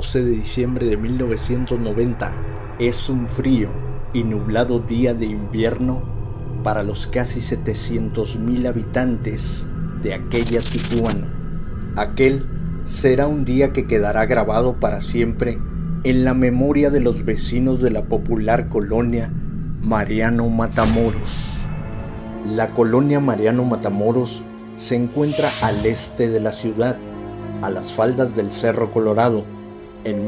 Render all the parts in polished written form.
12 de diciembre de 1990 es un frío y nublado día de invierno para los casi 700,000 habitantes de aquella Tijuana. Aquel será un día que quedará grabado para siempre en la memoria de los vecinos de la popular colonia Mariano Matamoros. La colonia Mariano Matamoros se encuentra al este de la ciudad, a las faldas del Cerro Colorado. En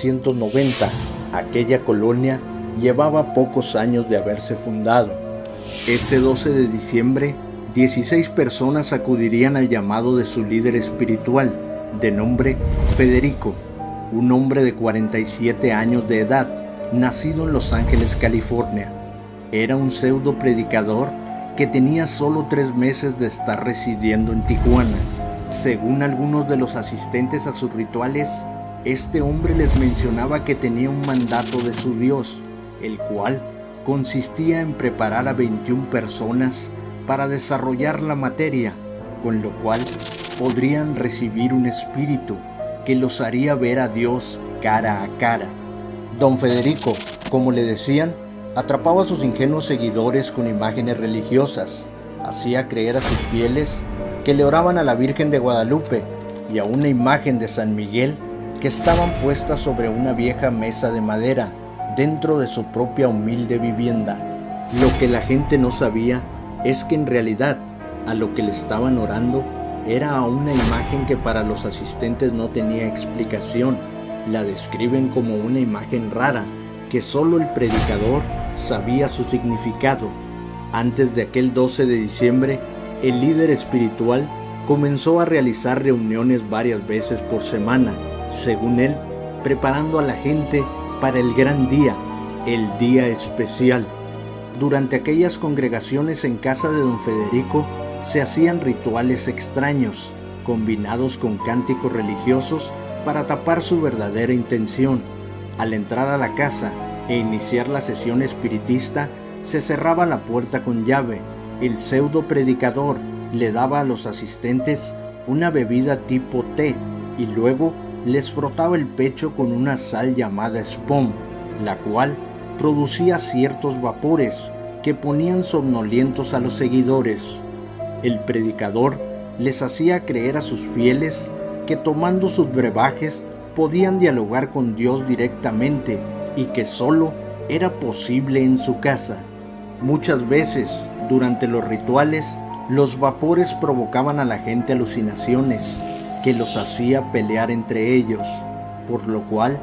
1990, aquella colonia llevaba pocos años de haberse fundado. Ese 12 de diciembre, 16 personas acudirían al llamado de su líder espiritual, de nombre Federico, un hombre de 47 años de edad, nacido en Los Ángeles, California. Era un pseudo predicador que tenía solo 3 meses de estar residiendo en Tijuana. Según algunos de los asistentes a sus rituales, este hombre les mencionaba que tenía un mandato de su Dios, el cual consistía en preparar a 21 personas para desarrollar la materia, con lo cual podrían recibir un espíritu que los haría ver a Dios cara a cara. Don Federico, como le decían, atrapaba a sus ingenuos seguidores con imágenes religiosas, hacía creer a sus fieles que le oraban a la Virgen de Guadalupe y a una imagen de San Miguel que estaban puestas sobre una vieja mesa de madera dentro de su propia humilde vivienda. Lo que la gente no sabía es que en realidad a lo que le estaban orando era a una imagen que para los asistentes no tenía explicación. La describen como una imagen rara que solo el predicador sabía su significado. Antes de aquel 12 de diciembre, el líder espiritual comenzó a realizar reuniones varias veces por semana, según él, preparando a la gente para el gran día, el día especial. Durante aquellas congregaciones en casa de don Federico se hacían rituales extraños, combinados con cánticos religiosos para tapar su verdadera intención. Al entrar a la casa e iniciar la sesión espiritista, se cerraba la puerta con llave. El pseudo predicador le daba a los asistentes una bebida tipo té y luego les frotaba el pecho con una sal llamada Spon, la cual producía ciertos vapores que ponían somnolientos a los seguidores. El predicador les hacía creer a sus fieles que tomando sus brebajes podían dialogar con Dios directamente y que solo era posible en su casa. Muchas veces, durante los rituales, los vapores provocaban a la gente alucinaciones que los hacía pelear entre ellos, por lo cual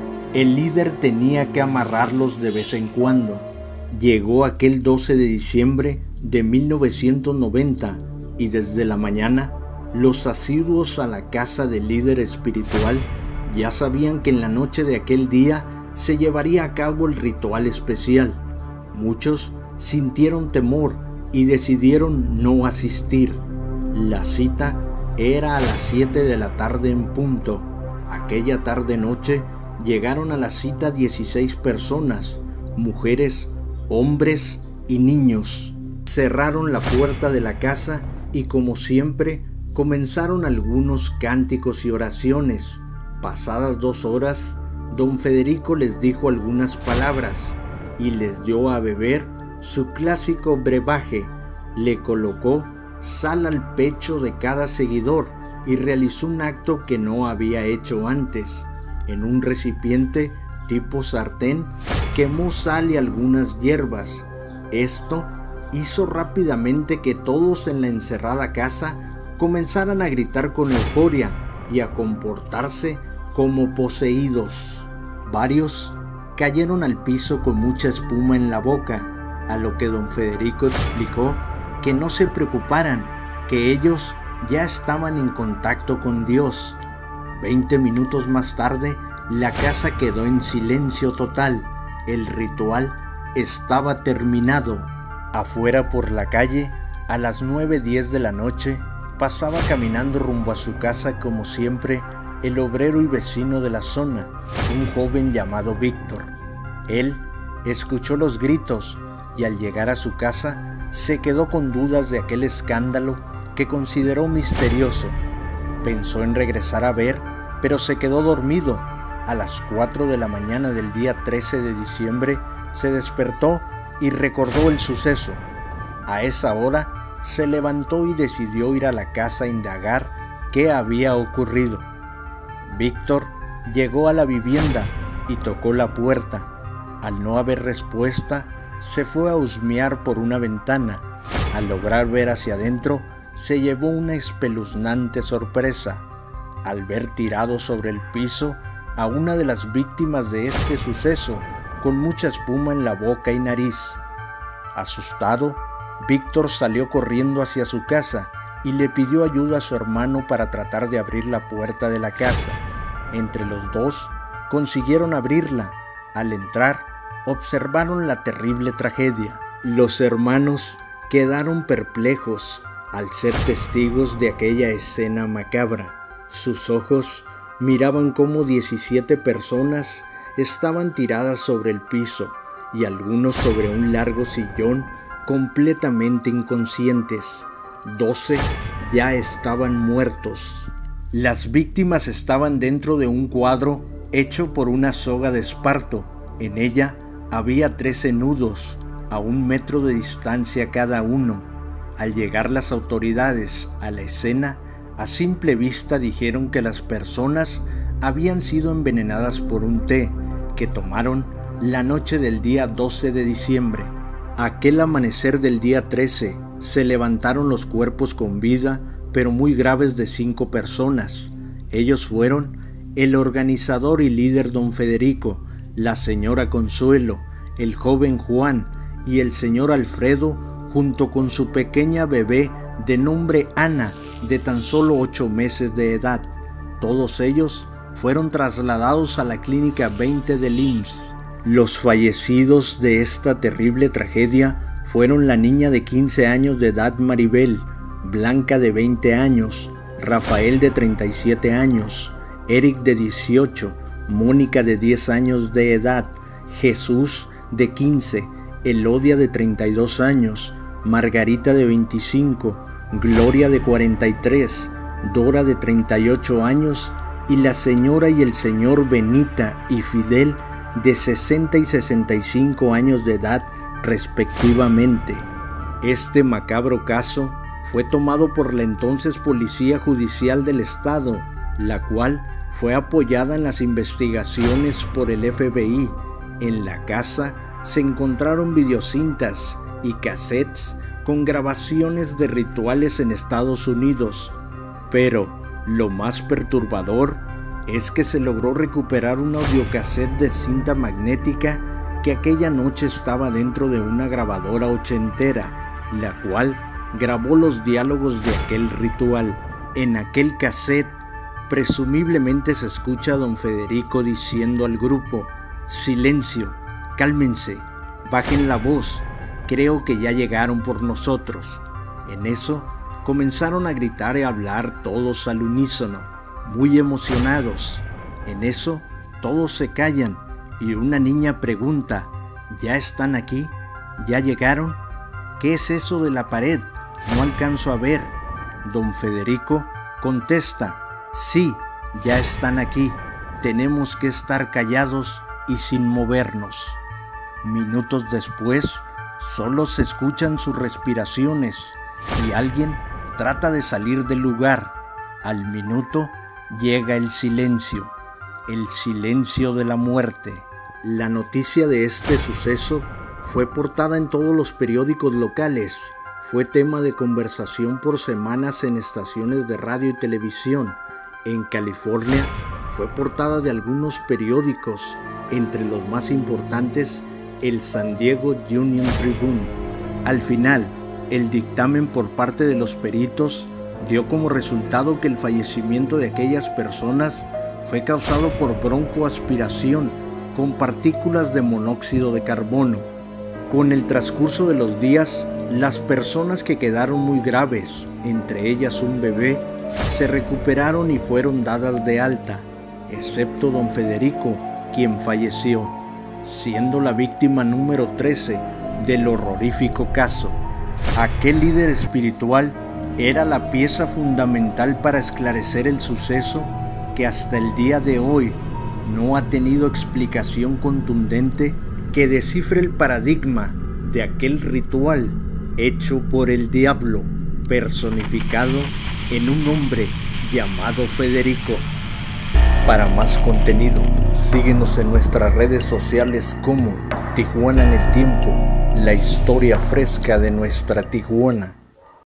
el líder tenía que amarrarlos de vez en cuando. Llegó aquel 12 de diciembre de 1990 y desde la mañana los asiduos a la casa del líder espiritual ya sabían que en la noche de aquel día se llevaría a cabo el ritual especial. Muchos sintieron temor y decidieron no asistir. La cita era a las 7 de la tarde en punto. Aquella tarde-noche llegaron a la cita 16 personas, mujeres, hombres y niños. Cerraron la puerta de la casa y, como siempre, comenzaron algunos cánticos y oraciones. Pasadas 2 horas, don Federico les dijo algunas palabras y les dio a beber su clásico brebaje. Le colocó sal al pecho de cada seguidor y realizó un acto que no había hecho antes. En un recipiente tipo sartén quemó sal y algunas hierbas. Esto hizo rápidamente que todos en la encerrada casa comenzaran a gritar con euforia y a comportarse como poseídos. Varios cayeron al piso con mucha espuma en la boca, a lo que don Federico explicó que no se preocuparan, que ellos ya estaban en contacto con Dios. 20 minutos más tarde, la casa quedó en silencio total. El ritual estaba terminado. Afuera por la calle, a las 9:10 de la noche, pasaba caminando rumbo a su casa como siempre el obrero y vecino de la zona, un joven llamado Víctor. Él escuchó los gritos y al llegar a su casa se quedó con dudas de aquel escándalo que consideró misterioso. Pensó en regresar a ver, pero se quedó dormido. A las 4 de la mañana del día 13 de diciembre se despertó y recordó el suceso. A esa hora se levantó y decidió ir a la casa a indagar qué había ocurrido. Víctor llegó a la vivienda y tocó la puerta. Al no haber respuesta, se fue a husmear por una ventana. Al lograr ver hacia adentro, se llevó una espeluznante sorpresa al ver tirado sobre el piso a una de las víctimas de este suceso, con mucha espuma en la boca y nariz. Asustado, Víctor salió corriendo hacia su casa y le pidió ayuda a su hermano para tratar de abrir la puerta de la casa. Entre los dos consiguieron abrirla. Al entrar, observaron la terrible tragedia. Los hermanos quedaron perplejos al ser testigos de aquella escena macabra. Sus ojos miraban cómo 17 personas estaban tiradas sobre el piso y algunos sobre un largo sillón completamente inconscientes. 12 ya estaban muertos. Las víctimas estaban dentro de un cuadro hecho por una soga de esparto. En ella había 13 nudos, a 1 metro de distancia cada uno. Al llegar las autoridades a la escena, a simple vista dijeron que las personas habían sido envenenadas por un té que tomaron la noche del día 12 de diciembre. Aquel amanecer del día 13 se levantaron los cuerpos con vida, pero muy graves, de 5 personas. Ellos fueron el organizador y líder don Federico, la señora Consuelo, el joven Juan y el señor Alfredo, junto con su pequeña bebé de nombre Ana, de tan solo 8 meses de edad. Todos ellos fueron trasladados a la clínica 20 del IMSS. Los fallecidos de esta terrible tragedia fueron la niña de 15 años de edad Maribel, Blanca de 20 años, Rafael de 37 años, Eric de 18, Mónica de 10 años de edad, Jesús de 15, Elodia de 32 años, Margarita de 25, Gloria de 43, Dora de 38 años y la señora y el señor Benita y Fidel de 60 y 65 años de edad respectivamente. Este macabro caso fue tomado por la entonces Policía Judicial del Estado, la cual fue apoyada en las investigaciones por el FBI. En la casa se encontraron videocintas y cassettes con grabaciones de rituales en Estados Unidos, pero lo más perturbador es que se logró recuperar un audiocassette de cinta magnética que aquella noche estaba dentro de una grabadora ochentera, la cual grabó los diálogos de aquel ritual. En aquel cassette presumiblemente se escucha a don Federico diciendo al grupo: «Silencio, cálmense, bajen la voz, creo que ya llegaron por nosotros». En eso comenzaron a gritar y a hablar todos al unísono, muy emocionados. En eso todos se callan y una niña pregunta: ¿ya están aquí? ¿Ya llegaron? ¿Qué es eso de la pared? No alcanzo a ver. Don Federico contesta: sí, ya están aquí. Tenemos que estar callados y sin movernos. Minutos después, solo se escuchan sus respiraciones y alguien trata de salir del lugar. Al minuto llega el silencio de la muerte. La noticia de este suceso fue portada en todos los periódicos locales. Fue tema de conversación por semanas en estaciones de radio y televisión. En California fue portada de algunos periódicos, entre los más importantes el San Diego Union Tribune. Al final, el dictamen por parte de los peritos dio como resultado que el fallecimiento de aquellas personas fue causado por broncoaspiración con partículas de monóxido de carbono. Con el transcurso de los días, las personas que quedaron muy graves, entre ellas un bebé, se recuperaron y fueron dadas de alta, excepto don Federico, quien falleció, siendo la víctima número 13 del horrorífico caso. Aquel líder espiritual era la pieza fundamental para esclarecer el suceso que hasta el día de hoy no ha tenido explicación contundente que descifre el paradigma de aquel ritual hecho por el diablo, personificado en un hombre llamado Federico. Para más contenido, síguenos en nuestras redes sociales como Tijuana en el Tiempo, la historia fresca de nuestra Tijuana.